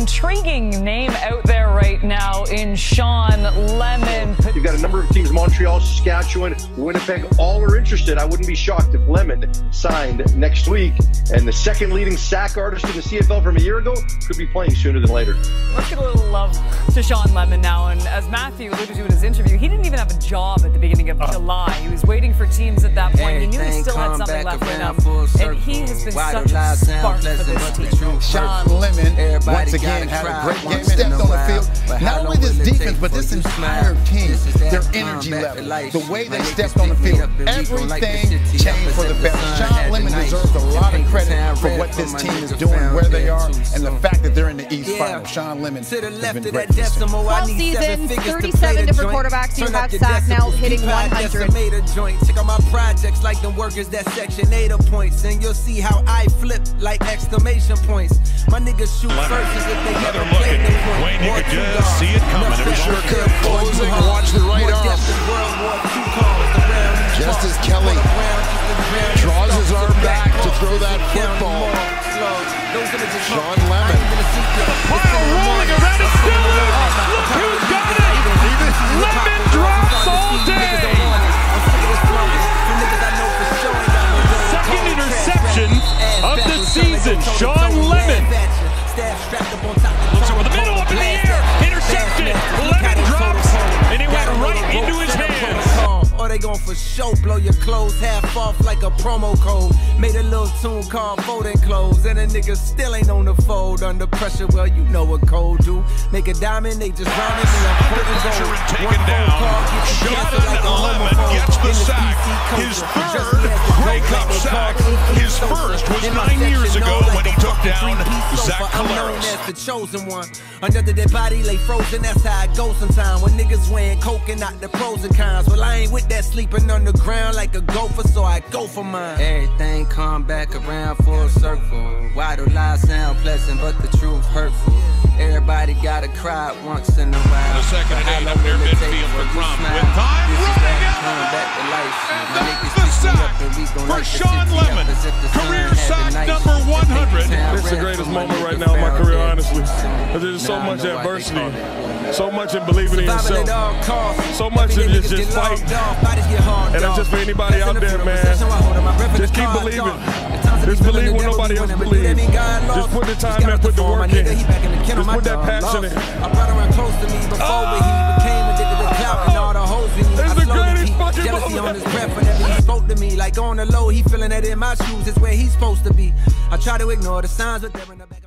intriguing name out there right now in Shawn Lemon. You've got a number of teams, Montreal, Saskatchewan, Winnipeg, all are interested. I wouldn't be shocked if Lemon signed next week. And the second leading sack artist in the CFL from a year ago could be playing sooner than later. Let's get a little love to Shawn Lemon now. And as Matthew alluded to in his interview, he didn't even have a job at the beginning of July. He was waiting for teams at that point. He knew he still had something left in him. And he has been such a spark for this team. Shawn Lemon, once again, had a great game, stepped on the field. Not only this defense, but this entire team, their energy level, the way they stepped on the field, everything changed for the better. Shawn Lemon deserves a lot of credit for what this team is doing, where they are, and the fact that they're in the East Final. Shawn Lemon has been great for this team. 12 seasons, 37 different quarterbacks who have sacked, now hitting 100. Check out my projects like the workers that Section 8 points, and you'll see how I flip like exclamation points. My niggas shoot first as if they never played the point. Wayne, you could just see it coming. It was sure could. Closing, watch the right arm. Just as Kelly draws his arm back to throw that football. Shawn Lemon. Pile rolling around it, still loose. Look who's got it. Lemon drops all day. Second interception of the season. Shawn Lemon. Looks over the middle, up in the air. Interception. Lemon drops, and it went right into his hands. Or they gon' for show blow your clothes half off like a promo code. Made a little tune called folding clothes, and a nigga still ain't on the fold. Under pressure, well, you know what cold do. Make a diamond, they just rhyming me. I'm putting gold. And taken down. Shawn Lemon gets the sack. His third Grey Cup sack. His first was 9 years ago when he took down Zach Collaros. The chosen one. Under the dead body lay frozen, that's how it goes sometimes. When niggas weighing coke and not the pros and cons. Well, I ain't with that sleeping on the ground like a gopher, so I go for mine. Everything come back around full circle. Why do lies sound pleasant, but the truth hurtful? Everybody gotta cry once in a while. The second and 8 up near midfield for Crump. With time running out. That's the sack for Shawn Lemon. Career sack number 100. It's the greatest moment right now in my career, honestly. There's so much adversity, so much in believing in yourself, so much in just fight. And that's just for anybody out there, man. Just keep believing. Just believe when nobody else believes. Just put the time in, put the work in. Just put that passion in. It's the greatest fucking moment. On his breath whenever he spoke to me, like on the low, he feeling that in my shoes is where he's supposed to be. I try to ignore the signs, but they're in the back.